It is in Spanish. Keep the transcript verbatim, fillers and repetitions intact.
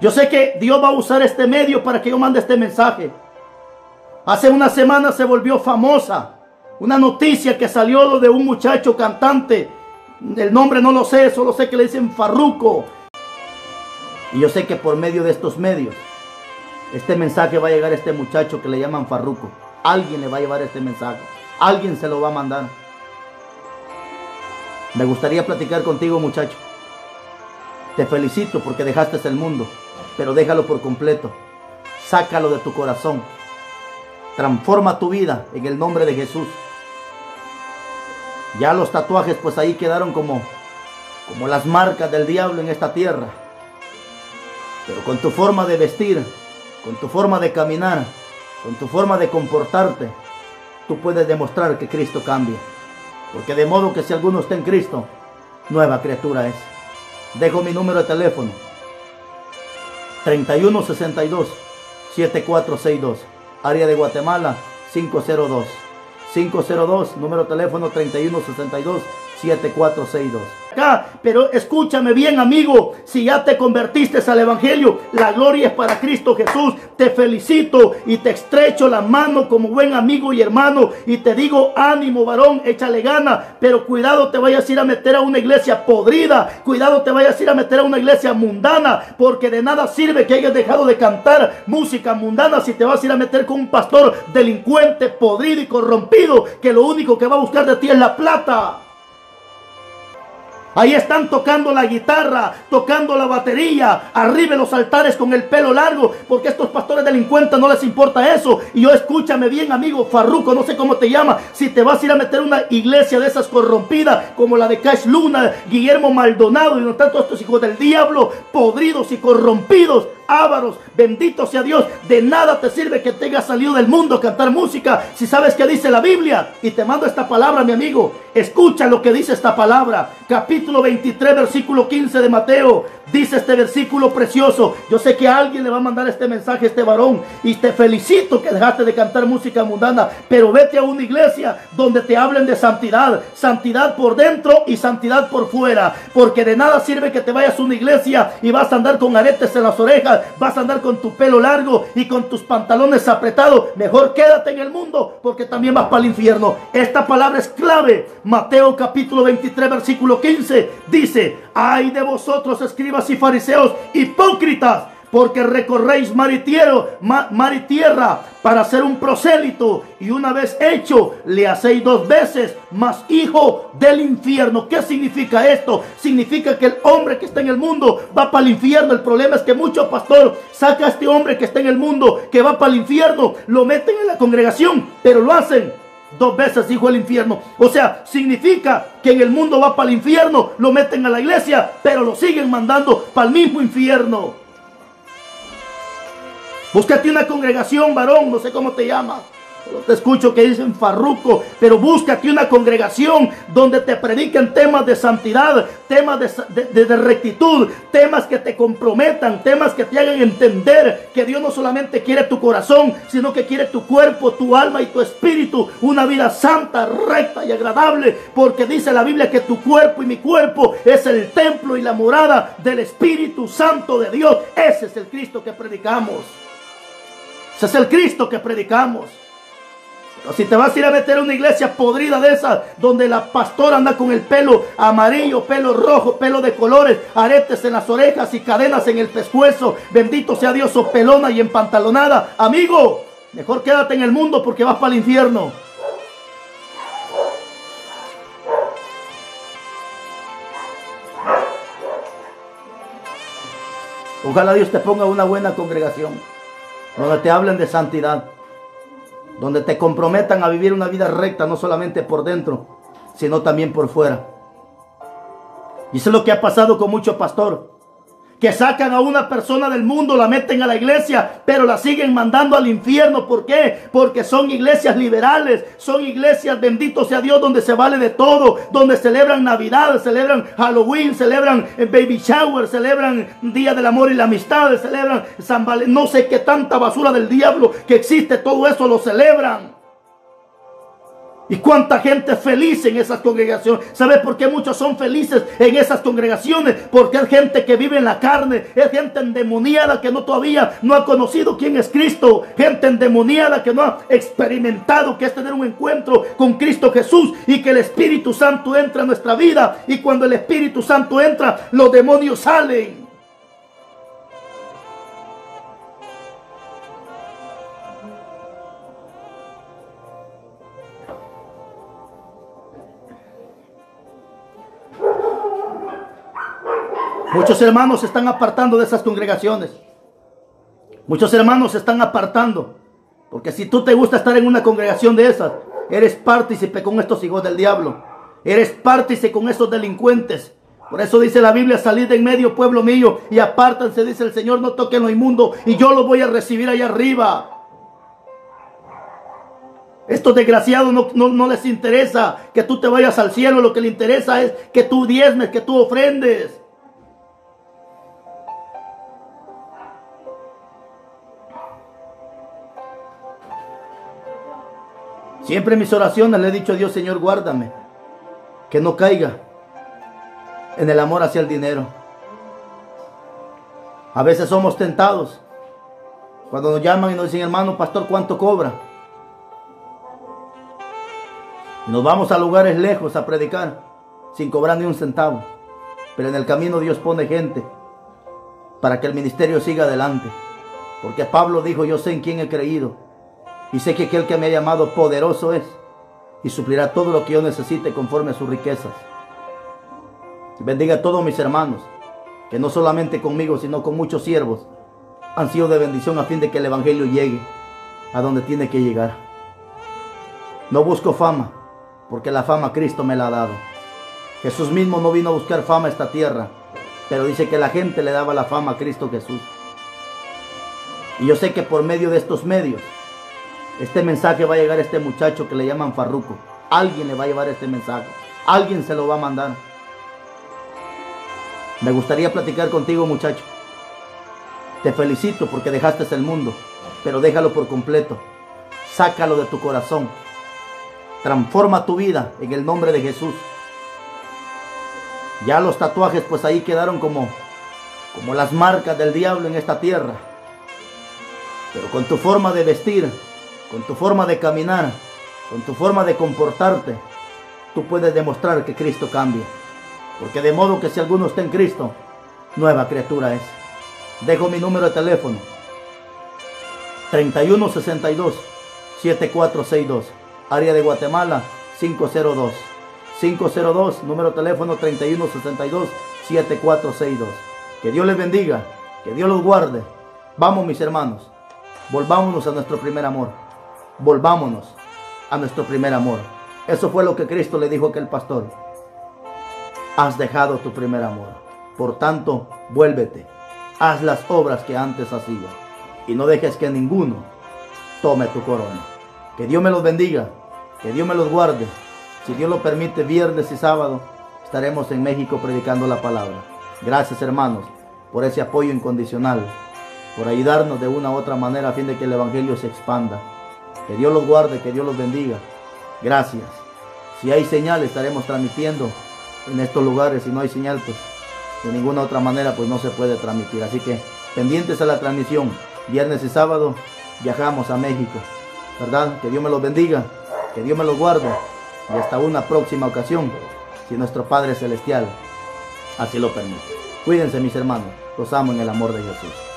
Yo sé que Dios va a usar este medio para que yo mande este mensaje. Hace una semana se volvió famosa una noticia que salió de un muchacho cantante. El nombre no lo sé, solo sé que le dicen Farruko. Y yo sé que por medio de estos medios, este mensaje va a llegar a este muchacho que le llaman Farruko. Alguien le va a llevar este mensaje. Alguien se lo va a mandar. Me gustaría platicar contigo, muchacho. Te felicito porque dejaste el mundo, pero déjalo por completo. Sácalo de tu corazón. Transforma tu vida en el nombre de Jesús. Ya los tatuajes pues ahí quedaron como, como las marcas del diablo en esta tierra. Pero con tu forma de vestir, con tu forma de caminar, con tu forma de comportarte, tú puedes demostrar que Cristo cambia. Porque de modo que si alguno está en Cristo, nueva criatura es. Dejo mi número de teléfono. treinta y uno sesenta y dos, setenta y cuatro sesenta y dos. Área de Guatemala, cinco cero dos. cinco cero dos, número de teléfono treinta y uno sesenta y dos, setenta y cuatro sesenta y dos. Acá, pero escúchame bien, amigo, si ya te convertiste al evangelio, la gloria es para Cristo Jesús. Te felicito y te estrecho la mano como buen amigo y hermano y te digo, ánimo varón, échale gana, pero cuidado te vayas a ir a meter a una iglesia podrida, cuidado te vayas a ir a meter a una iglesia mundana, porque de nada sirve que hayas dejado de cantar música mundana si te vas a ir a meter con un pastor delincuente, podrido y corrompido, que lo único que va a buscar de ti es la plata. Ahí están tocando la guitarra, tocando la batería, arriba en los altares con el pelo largo, porque a estos pastores delincuentes no les importa eso. Y yo, escúchame bien, amigo Farruko, no sé cómo te llama, si te vas a ir a meter una iglesia de esas corrompidas, como la de Cash Luna, Guillermo Maldonado, y no tanto estos hijos del diablo, podridos y corrompidos, ávaros, bendito sea Dios, de nada te sirve que te hayas salido del mundo a cantar música, si sabes que dice la Biblia. Y te mando esta palabra, mi amigo, escucha lo que dice esta palabra, capítulo veintitrés, versículo quince de Mateo, dice este versículo precioso. Yo sé que a alguien le va a mandar este mensaje a este varón, y te felicito que dejaste de cantar música mundana, pero vete a una iglesia donde te hablen de santidad, santidad por dentro y santidad por fuera, porque de nada sirve que te vayas a una iglesia y vas a andar con aretes en las orejas, vas a andar con tu pelo largo y con tus pantalones apretados. Mejor quédate en el mundo, porque también vas para el infierno. Esta palabra es clave. Mateo capítulo veintitrés, versículo quince dice: ay de vosotros, escribas y fariseos hipócritas, porque recorréis mar y, tierra, mar y tierra para ser un prosélito, y una vez hecho le hacéis dos veces más hijo del infierno. ¿Qué significa esto? Significa que el hombre que está en el mundo va para el infierno. El problema es que mucho pastor saca a este hombre que está en el mundo, que va para el infierno, lo meten en la congregación, pero lo hacen dos veces hijo del infierno. O sea, significa que en el mundo va para el infierno, lo meten a la iglesia, pero lo siguen mandando para el mismo infierno. Búscate una congregación, varón, no sé cómo te llamas. Te escucho que dicen Farruko, pero búscate una congregación donde te prediquen temas de santidad, temas de, de, de rectitud, temas que te comprometan, temas que te hagan entender que Dios no solamente quiere tu corazón, sino que quiere tu cuerpo, tu alma y tu espíritu, una vida santa, recta y agradable, porque dice la Biblia que tu cuerpo y mi cuerpo es el templo y la morada del Espíritu Santo de Dios. Ese es el Cristo que predicamos. Ese es el Cristo que predicamos. Pero si te vas a ir a meter a una iglesia podrida de esas, donde la pastora anda con el pelo amarillo, pelo rojo, pelo de colores, aretes en las orejas y cadenas en el pescuezo, bendito sea Dios, o pelona y empantalonada, amigo, mejor quédate en el mundo, porque vas para el infierno. Ojalá Dios te ponga una buena congregación, donde te hablen de santidad, donde te comprometan a vivir una vida recta, no solamente por dentro, sino también por fuera. Y eso es lo que ha pasado con muchos pastores, que sacan a una persona del mundo, la meten a la iglesia, pero la siguen mandando al infierno. ¿Por qué? Porque son iglesias liberales, son iglesias, bendito sea Dios, donde se vale de todo, donde celebran Navidad, celebran Halloween, celebran Baby Shower, celebran Día del Amor y la Amistad, celebran San Valentín, no sé qué tanta basura del diablo que existe, todo eso lo celebran. ¿Y cuánta gente feliz en esas congregaciones? ¿Sabes por qué muchos son felices en esas congregaciones? Porque es gente que vive en la carne, es gente endemoniada que no todavía no ha conocido quién es Cristo, gente endemoniada que no ha experimentado que es tener un encuentro con Cristo Jesús y que el Espíritu Santo entra en nuestra vida, y cuando el Espíritu Santo entra, los demonios salen. Muchos hermanos se están apartando de esas congregaciones. Muchos hermanos se están apartando. Porque si tú te gusta estar en una congregación de esas, eres partícipe con estos hijos del diablo. Eres partícipe con esos delincuentes. Por eso dice la Biblia: salid de en medio, pueblo mío, y apártense, dice el Señor, no toquen lo inmundo, y yo lo voy a recibir allá arriba. Estos desgraciados no, no, no les interesa que tú te vayas al cielo. Lo que les interesa es que tú diezmes, que tú ofrendes. Siempre en mis oraciones le he dicho a Dios: Señor, guárdame, que no caiga en el amor hacia el dinero. A veces somos tentados cuando nos llaman y nos dicen: hermano, pastor, ¿cuánto cobra? Y nos vamos a lugares lejos a predicar sin cobrar ni un centavo. Pero en el camino Dios pone gente para que el ministerio siga adelante. Porque Pablo dijo: yo sé en quién he creído, y sé que aquel que me ha llamado poderoso es, y suplirá todo lo que yo necesite conforme a sus riquezas. Bendiga a todos mis hermanos, que no solamente conmigo, sino con muchos siervos, han sido de bendición a fin de que el evangelio llegue a donde tiene que llegar. No busco fama, porque la fama Cristo me la ha dado. Jesús mismo no vino a buscar fama a esta tierra, pero dice que la gente le daba la fama a Cristo Jesús. Y yo sé que por medio de estos medios, este mensaje va a llegar a este muchacho que le llaman Farruco. Alguien le va a llevar este mensaje. Alguien se lo va a mandar. Me gustaría platicar contigo, muchacho. Te felicito porque dejaste el mundo, pero déjalo por completo. Sácalo de tu corazón. Transforma tu vida en el nombre de Jesús. Ya los tatuajes pues ahí quedaron como, como las marcas del diablo en esta tierra. Pero con tu forma de vestir, con tu forma de caminar, con tu forma de comportarte, tú puedes demostrar que Cristo cambia. Porque de modo que si alguno está en Cristo, nueva criatura es. Dejo mi número de teléfono: treinta y uno sesenta y dos, setenta y cuatro sesenta y dos. Área de Guatemala, cinco cero dos. cinco cero dos, número de teléfono treinta y uno sesenta y dos, setenta y cuatro sesenta y dos. Que Dios les bendiga, que Dios los guarde. Vamos, mis hermanos, volvámonos a nuestro primer amor. Volvámonos a nuestro primer amor. Eso fue lo que Cristo le dijo a aquel pastor: has dejado tu primer amor. Por tanto, vuélvete. Haz las obras que antes hacías. Y no dejes que ninguno tome tu corona. Que Dios me los bendiga. Que Dios me los guarde. Si Dios lo permite, viernes y sábado estaremos en México predicando la palabra. Gracias, hermanos, por ese apoyo incondicional, por ayudarnos de una u otra manera a fin de que el evangelio se expanda. Que Dios los guarde, que Dios los bendiga. Gracias. Si hay señal, estaremos transmitiendo en estos lugares. Si no hay señal, pues de ninguna otra manera pues no se puede transmitir. Así que pendientes a la transmisión. Viernes y sábado viajamos a México, ¿verdad? Que Dios me los bendiga, que Dios me los guarde, y hasta una próxima ocasión, si nuestro Padre Celestial así lo permite. Cuídense, mis hermanos, los amo en el amor de Jesús.